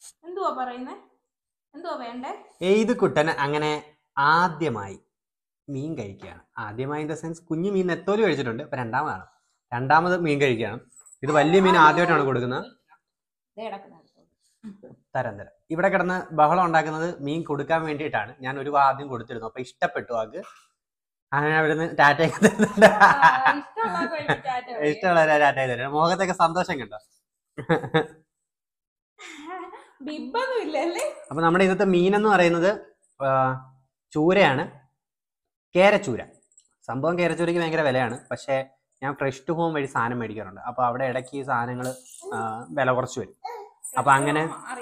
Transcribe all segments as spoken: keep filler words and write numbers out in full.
എന്തുവാ പറയുന്നേ? എന്തുവാ വേണ്ടേ? ഏത് കുട്ടൻ അങ്ങനെ ആദ്യമായി മീൻ കഴിക്കുകയാണ്. ആദ്യമായി ഇൻ ദ സെൻസ് കുഞ്ഞു മീൻ നെത്തോലി കഴിച്ചിട്ടുണ്ട്. ഇപ്പൊ രണ്ടാമതാണ്. രണ്ടാമത് മീൻ കഴിക്കുകയാണ്. ഇത് വലിയ മീൻ ആദ്യമായിട്ടാണ് കൊടുക്കുന്നത്. തരം തരം ഇവിടെ കിടന്ന് ബഹളം ഉണ്ടാക്കുന്നത് മീൻ കൊടുക്കാൻ വേണ്ടിയിട്ടാണ്. ഞാൻ ഒരു ആദ്യം കൊടുത്തിരുന്നു. അപ്പൊ ഇഷ്ടപ്പെട്ടു ആൾക്ക്. അങ്ങനെ അവിടുന്ന് ടാറ്റയൊക്കെ തരുന്നുണ്ട്. ഇഷ്ടമുള്ള ടാറ്റ തരുന്നത്. മുഖത്തൊക്കെ സന്തോഷം കണ്ടോ? അപ്പൊ നമ്മുടെ ഇന്നത്തെ മീൻ എന്ന് പറയുന്നത് ചൂരയാണ്. കേരച്ചൂര. സംഭവം കേരച്ചൂരയ്ക്ക് ഭയങ്കര വിലയാണ്. പക്ഷെ ഞാൻ ഫ്രഷ് ടു ഹോം വഴി സാധനം മേടിക്കാറുണ്ട്. അപ്പൊ അവിടെ ഇടയ്ക്ക് ഈ സാധനങ്ങൾ വില കുറച്ച് വരും. അപ്പൊ അങ്ങനെ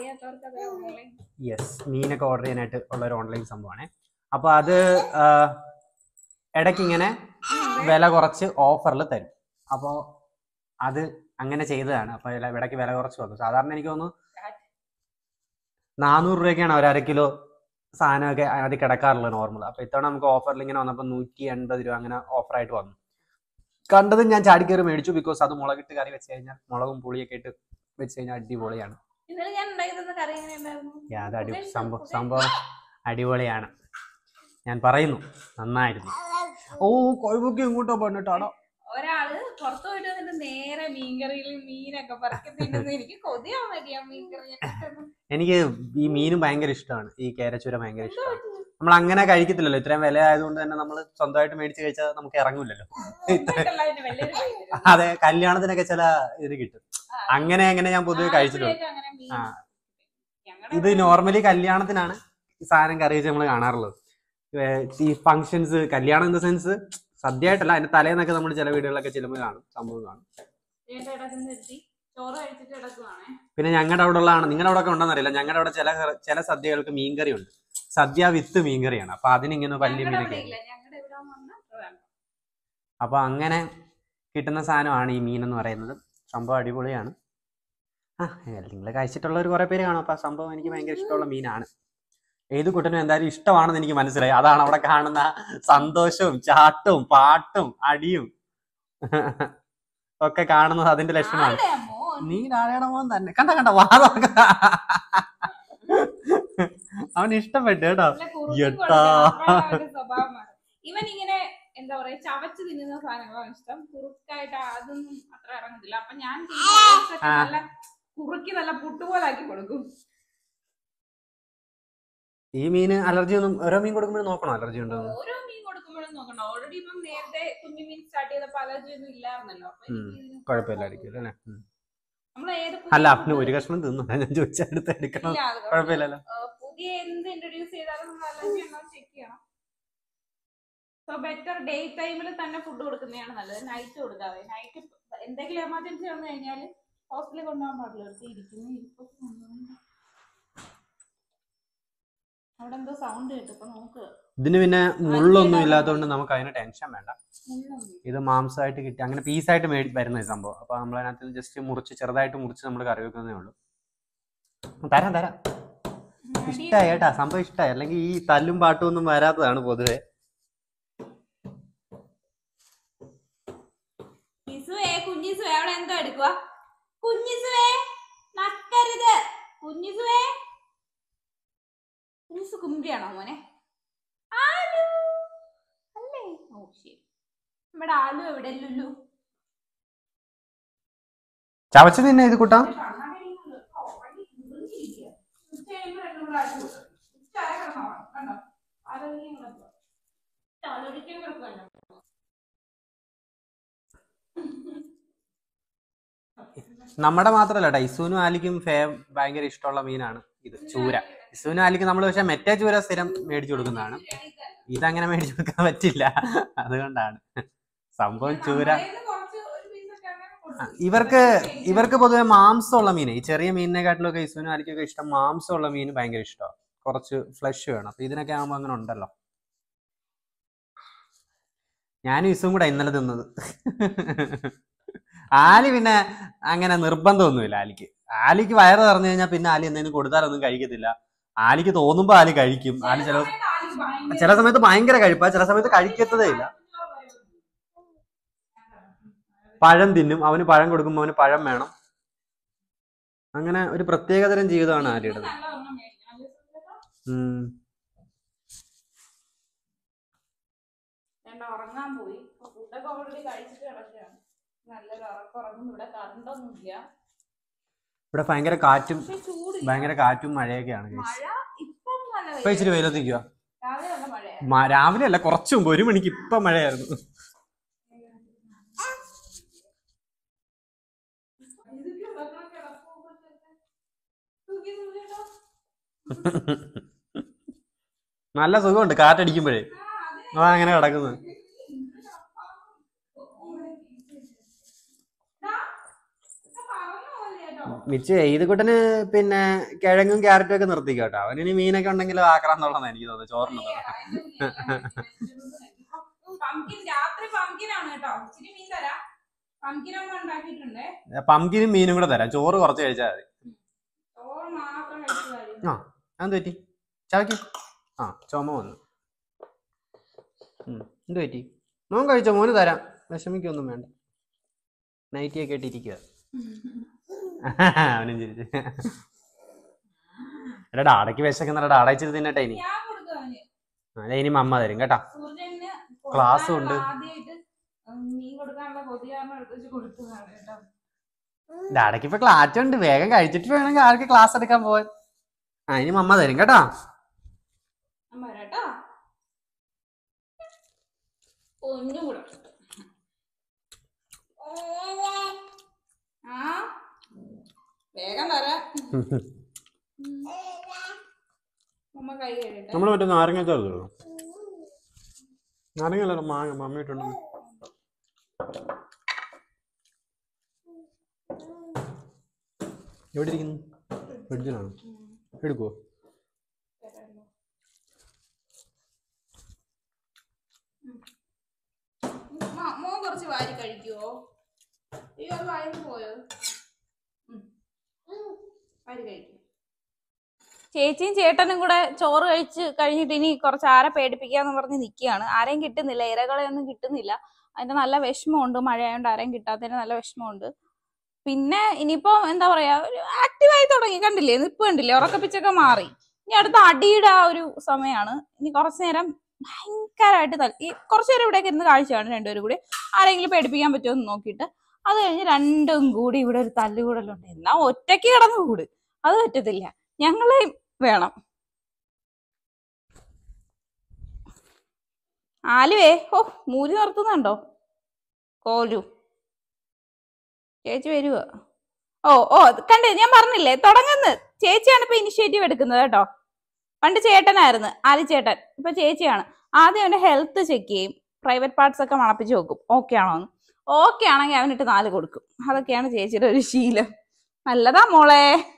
യെസ് മീനൊക്കെ ഓർഡർ ചെയ്യാനായിട്ട് ഉള്ള ഒരു ഓൺലൈൻ സംഭവമാണ്. അപ്പൊ അത് ഇടയ്ക്ക് ഇങ്ങനെ വില കുറച്ച് ഓഫറിൽ തരും. അപ്പോൾ അത് അങ്ങനെ ചെയ്തതാണ്. അപ്പൊ ഇടയ്ക്ക് വില കുറച്ച് വന്നു. സാധാരണ എനിക്ക് തോന്നുന്നു നാനൂറ് രൂപയ്ക്കാണ് ഒരു അര കിലോ സാധനമൊക്കെ അത് കിടക്കാറുള്ളത് നോർമൽ. അപ്പൊ ഇത്തവണ നമുക്ക് ഓഫറിൽ ഇങ്ങനെ വന്നപ്പോൾ നൂറ്റി എൺപത് രൂപ അങ്ങനെ ഓഫറായിട്ട് വന്നു. കണ്ടത് ഞാൻ ചാടിക്കയറി മേടിച്ചു. ബിക്കോസ് അത് മുളകിട്ട് കറി വെച്ച് കഴിഞ്ഞാൽ മുളകും പുളിയൊക്കെ ഇട്ട് വെച്ച് കഴിഞ്ഞാൽ അടിപൊളിയാണ്. സംഭവം സംഭവം അടിപൊളിയാണ്. ഞാൻ പറയുന്നു നന്നായിരുന്നു. ഓ കൊഴുപ്പൊക്കെ ഇങ്ങോട്ടോ പോയിട്ടാണോ? ഒരാള് പുറത്തു പോയിട്ട് വന്നിട്ട് നേരെ മീൻകറിയിൽ മീനൊക്കെ പറക്കി തിന്നുന്നു. എനിക്ക് കൊതിയാൻ മതിയാ മീൻകറിയൊക്കെ. എനിക്ക് ഈ മീനും ഭയങ്കര ഇഷ്ടമാണ്. ഈ കേരച്ചൂര ഭയങ്കര ഇഷ്ടമാണ്. നമ്മൾ അങ്ങനെ കഴിക്കത്തില്ലല്ലോ. ഇത്രയും വില ആയതുകൊണ്ട് തന്നെ നമ്മൾ സ്വന്തമായിട്ട് മേടിച്ച് കഴിച്ചാൽ നമുക്ക് ഇറങ്ങൂലല്ലോ. അതെ, കല്യാണത്തിനൊക്കെ ചില ഇത് കിട്ടും. അങ്ങനെ അങ്ങനെ ഞാൻ പൊതുവെ കഴിച്ചിട്ടുണ്ട്. ആ ഇത് നോർമലി കല്യാണത്തിനാണ് ഈ സാധനം കറി വെച്ച് നമ്മൾ കാണാറുള്ളത്. ഈ ഫങ്ഷൻസ്, കല്യാണം ഇൻ ദ സെൻസ് സദ്യ ആയിട്ടല്ല, അതിന്റെ തലേന്നൊക്കെ നമ്മൾ ചില വീടുകളിലൊക്കെ ചെല്ലുമ്പോൾ കാണും, സംഭവം കാണും. പിന്നെ ഞങ്ങളുടെ അവിടെ ഉള്ളതാണ്, നിങ്ങളുടെ അവിടെ ഒക്കെ ഉണ്ടെന്നറിയില്ല. ഞങ്ങളുടെ അവിടെ ചില ചില സദ്യകൾക്ക് മീൻകറി ഉണ്ട്. സദ്യ വിത്ത് മീൻകറിയാണ്. അപ്പൊ അതിനിങ്ങനെ വലിയ മീനൊക്കെ. അപ്പൊ അങ്ങനെ കിട്ടുന്ന സാധനമാണ് ഈ മീൻ എന്ന് പറയുന്നത്. സംഭവം അടിപൊളിയാണ്. ആ നിങ്ങൾ കഴിച്ചിട്ടുള്ളവർ കുറെ പേര് കാണും. അപ്പൊ ആ സംഭവം എനിക്ക് ഭയങ്കര ഇഷ്ടമുള്ള മീനാണ്. ഏത് കുട്ടനും എന്തായാലും ഇഷ്ടമാണെന്ന് എനിക്ക് മനസ്സിലായി. അതാണ് അവിടെ കാണുന്ന സന്തോഷവും ചാട്ടവും പാട്ടും അടിയും ഒക്കെ കാണുന്നത് അതിന്റെ ലക്ഷണമാണ്. നീ ആടയുടെ മോൻ തന്നെ. കണ്ട കണ്ട വാദമൊക്കെ അവന് ഇഷ്ടപ്പെട്ടു കേട്ടോ. ഇവൻ ഇങ്ങനെ എന്താ പറയാ ചവച്ച് തിന്നുന്ന സാധനങ്ങളാണ് ഇഷ്ടം. കുറുക്കായിട്ട് അതൊന്നും അത്ര ഇറങ്ങത്തില്ല. അപ്പൊ ഞാൻ നല്ല കുറുക്കി നല്ല പുട്ടുപോലാക്കി കൊടുക്കും. ഈ മീന് അലർജി ഒന്നും ഓരോ മീൻ കൊടുക്കുമ്പോഴും നോക്കണോ അലർജി ഉണ്ടോ? ഓരോ മീൻ കൊടുക്കുമ്പോഴും നോക്കണം. ഓൾറെഡി ഇപ്പം നേരത്തെ കുഞ്ഞു മീൻ സ്റ്റാർട്ട് ചെയ്തപ്പോ അലർജി ഒന്നും ഇല്ലായിരുന്നല്ലോ. കുഴപ്പമില്ലായിരിക്കും അല്ലേ? അല്ല അപ്പന് ഒരു കഷ്ണം തിന്നു ഞാൻ ചോദിച്ചാൽ അടുത്ത് എടുക്കണം. കുഴപ്പമില്ലല്ലോ. പുതിയ എന്ത് ഇൻട്രൊഡ്യൂസ് ചെയ്താലും നമ്മൾ അലർജി ഉണ്ടോ ചെക്ക് ചെയ്യണം. സോ ബെറ്റർ ഡേ ടൈമിൽ തന്നെ ഫുഡ് കൊടുക്കുന്നതാണ് നല്ലത്. നൈറ്റ് കൊടുക്കാതെ. നൈറ്റ് എന്തെങ്കിലും എമർജൻസി വന്നു കഴിഞ്ഞാൽ ഹോസ്പിറ്റലിൽ കൊണ്ടുപോകാൻ പാടില്ല. ഇരിക്കുന്നു ഇരിക്കും. അവിടെ എന്തോ സൗണ്ട് കേട്ടു. ഇപ്പൊ നോക്ക്. ഇതിന് പിന്നെ മുള്ളൊന്നും ഇല്ലാത്തതുകൊണ്ട് നമുക്ക് അതിന് ടെൻഷൻ വേണ്ട. ഇത് മാംസമായിട്ട് കിട്ടി അങ്ങനെ പീസായിട്ട് മേടി വരുന്ന സംഭവം. അപ്പൊ നമ്മൾ അതിനകത്ത് ജസ്റ്റ് മുറിച്ച് ചെറുതായിട്ട് മുറിച്ച് നമ്മൾ കറി വെക്കുന്നേ ഉള്ളൂ. തരാം തരാം. ഇഷ്ടമായി കേട്ടാ, സംഭവം ഇഷ്ടമായി. അല്ലെങ്കിൽ ഈ തല്ലും പാട്ടും ഒന്നും വരാത്തതാണ് പൊതുവെ. കുഞ്ഞിസുവേ അവിടെ എന്തോ എടുക്കുക? കുഞ്ഞിസുവേ നക്കരുത്. കുഞ്ഞിസുവേ കുഞ്ഞിസു കുമ്പിയാണോ മോനെ? ആലു അല്ലേ? ഓ ശരി. നമ്മുടെ ആലു എവിടെ? ലുല്ലു ചവച്ച് നിന്നെ ഇത് കൂട്ടാം. നമ്മുടെ മാത്രല്ല കേട്ടോ, ഇസുവിനും ആലിക്കും ഫേ ഭയങ്കര ഇഷ്ടമുള്ള മീനാണ് ഇത് ചൂര. ഇസുവിനും ആലിക്കും നമ്മൾ പക്ഷെ മെറ്റേ ചൂര സ്ഥിരം മേടിച്ചു കൊടുക്കുന്നതാണ്. ഇതങ്ങനെ മേടിച്ചു കൊടുക്കാൻ പറ്റില്ല, അതുകൊണ്ടാണ് സംഭവം ചൂര. ഇവർക്ക് ഇവർക്ക് പൊതുവെ മാംസമുള്ള മീൻ, ഈ ചെറിയ മീനിനെക്കാട്ടിലൊക്കെ ഇസുവിനും ആലിക്കൊക്കെ ഇഷ്ടം മാംസമുള്ള മീൻ ഭയങ്കര ഇഷ്ടമാണ്. കുറച്ച് ഫ്ലഷ് വേണം. അപ്പൊ ഇതിനൊക്കെ ആകുമ്പോൾ അങ്ങനെ ഉണ്ടല്ലോ. ഞാനും ഇസും കൂടെ ഇന്നലെ തിന്നത്. ആലി പിന്നെ അങ്ങനെ നിർബന്ധമൊന്നുമില്ല. ആലിക്ക് ആലിക്ക് വയറ് നിറഞ്ഞു കഴിഞ്ഞാൽ പിന്നെ ആലി എന്തെങ്കിലും കൊടുത്താലൊന്നും കഴിക്കത്തില്ല. ആലിക്ക് തോന്നുമ്പോ ആലി കഴിക്കും. ആലി ചില ചില സമയത്ത് ഭയങ്കര കഴിപ്പാ, ചില സമയത്ത് കഴിക്കത്തതേ ഇല്ല. പഴം തിന്നും. അവന് പഴം കൊടുക്കുമ്പോ അവന് പഴം വേണം. അങ്ങനെ ഒരു പ്രത്യേകതരം ജീവിതമാണ് ആര്യയുടേത്. ഉറങ്ങാൻ പോയി. ഫുഡൊക്കെ ഓൾറെഡി കഴിച്ചിട്ട് കിടക്കുകയാണ്. നല്ലൊരു ഉറക്കം ഉറങ്ങുന്നു. ഇവിടെ കറണ്ടൊന്നും ഇല്ല. ഇവിടെ ഭയങ്കര കാറ്റും ഭയങ്കര കാറ്റും മഴയൊക്കെയാണ്. ഇപ്പൊ ഇച്ചിരി വെയിലത്തിക്കുക. രാവിലെ അല്ല, കുറച്ചു മുമ്പ് ഒരു മണിക്ക് ഇപ്പൊ മഴയായിരുന്നു. നല്ല സുഖമുണ്ട് കാറ്റടിക്കുമ്പോഴേ. ആ അങ്ങനെ കിടക്കുന്നത്. മിച്ച് ഇത് കൂട്ടന് പിന്നെ കിഴങ്ങും ക്യാരറ്റും ഒക്കെ നിർത്തിക്കോ കേട്ടോ. അവനിനി മീനൊക്കെ ഉണ്ടെങ്കിൽ ആക്കണമെന്നുള്ളതാണ് എനിക്ക് തോന്നുന്നത്. ചോറിന് പംകിനും മീനും കൂടെ തരാം. ചോറ് കുറച്ച് കഴിച്ചാൽ മതി. ആ എന്ത് പറ്റി ചവയ്ക്ക്? ആ ചുമ വന്നു. എന്ത് പറ്റി? മോൻ കഴിച്ചോ? മോന് തരാം, വിഷമിക്കൊന്നും വേണ്ട. നൈറ്റിയൊക്കെ ഇട്ടിരിക്കുക. അവനും ചിരിച്ചു. എടാ ഡാടയ്ക്ക് വിശക്കുന്നുണ്ട്. ഡാട ഇച്ചിരി തിന്നട്ടെ ഇനി. അല്ലെ ഇനി മമ്മ തരും കേട്ടാ. ക്ലാസ്സും ഉണ്ട്. ഡാടയ്ക്ക് ഇപ്പൊ ക്ലാസ് ഉണ്ട്. വേഗം കഴിച്ചിട്ട് വേണമെങ്കിൽ ആൾക്ക് ക്ലാസ് എടുക്കാൻ പോവാൻ. ആ ഇനി മമ്മ തരും കേട്ടാ. നമ്മള് മറ്റേ നാരങ്ങ ചേർത്തോ? നാരങ്ങ മാങ്ങ മമ്മ ഇട്ടുണ്ട്. എവിടെ ഇരിക്കുന്നു? ഫ്രിഡ്ജിലാണ്. എടുക്കുവോ? മോൻ കുറച്ച് വാരി കഴിക്കുവോ? ഈ അത് വാരി പോയോ? വാരി കഴിക്കും. ചേച്ചിയും ചേട്ടനും കൂടെ ചോറ് കഴിച്ച് കഴിഞ്ഞിട്ട് ഇനി കുറച്ച് ആരെ പേടിപ്പിക്കാന്ന് പറഞ്ഞ് നിൽക്കുകയാണ്. ആരെയും കിട്ടുന്നില്ല, ഇരകളെയൊന്നും കിട്ടുന്നില്ല. അതിന്റെ നല്ല വിഷമമുണ്ട്. മഴയായോണ്ട് ആരെയും കിട്ടാത്തതിന് നല്ല വിഷമമുണ്ട്. പിന്നെ ഇനിയിപ്പോ എന്താ പറയാ, ഒരു ആക്റ്റീവായി തുടങ്ങി. കണ്ടില്ലേ, നിപ്പ് കണ്ടില്ലേ, ഉറക്കപ്പിച്ചൊക്കെ മാറി. ഇനി അടുത്ത അടിയുടെ ആ ഒരു സമയമാണ്. ഇനി കുറച്ചു നേരം ഭയങ്കരമായിട്ട് തല ഈ കുറച്ചു നേരം ഇവിടേക്ക് ഇരുന്ന് കാഴ്ചയാണ് രണ്ടുപേരും കൂടി. ആരെങ്കിലും പേടിപ്പിക്കാൻ പറ്റുമോ എന്ന് നോക്കിയിട്ട് അത് കഴിഞ്ഞ് രണ്ടും കൂടി ഇവിടെ ഒരു തല്ലുകൂടലുണ്ട്. എന്നാ ഒറ്റയ്ക്ക് കിടന്നു കൂട്, അത് പറ്റത്തില്ല, ഞങ്ങളെയും വേണം. ആലുവേ, ഓ മൂരി നിർത്തുന്നുണ്ടോ കോലു? ചേച്ചി വരുവോ? ഓ ഓ കണ്ടേ, ഞാൻ പറഞ്ഞില്ലേ തുടങ്ങുന്നു. ചേച്ചിയാണ് ഇപ്പൊ ഇനിഷ്യേറ്റീവ് എടുക്കുന്നത് കേട്ടോ. പണ്ട് ചേട്ടനായിരുന്നു ആലി ചേട്ടൻ, ഇപ്പൊ ചേച്ചിയാണ്. ആദ്യം അവന്റെ ഹെൽത്ത് ചെക്ക് ചെയ്യും, പ്രൈവറ്റ് പാർട്സ് ഒക്കെ മണപ്പിച്ച് നോക്കും, ഓക്കെ ആണോന്ന്. ഓക്കെ ആണെങ്കിൽ അവനിട്ട് നാല് കൊടുക്കും. അതൊക്കെയാണ് ചേച്ചിയുടെ ഒരു ശീലം. നല്ലതാ മോളെ.